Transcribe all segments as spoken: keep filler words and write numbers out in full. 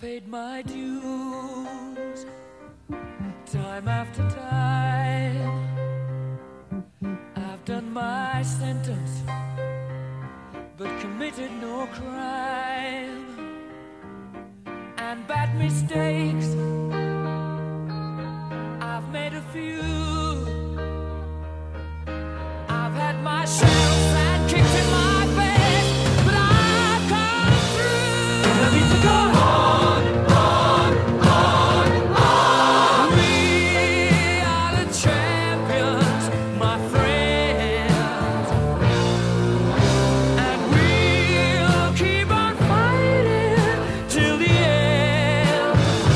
paid my dues time after time. I've done my sentence, but committed no crime. And bad mistakes, I've made a few. I've had my shells and kicked in my face, but I've come through. I need to go on, on, on, on. We are the champions, my friends, and we'll keep on fighting till the end.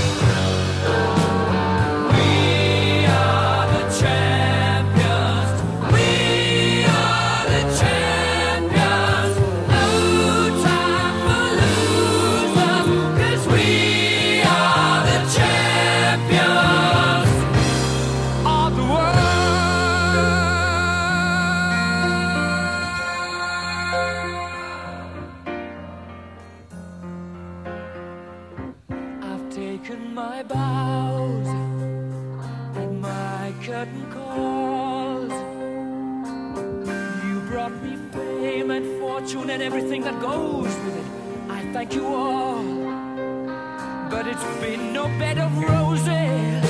We are the champions. We are the champions. No time for losers, 'cause we are the champions of the world. I've taken my bows and my curtain calls. You brought me fame and fortune and everything that goes with it. I thank you all, but it's been no bed of roses.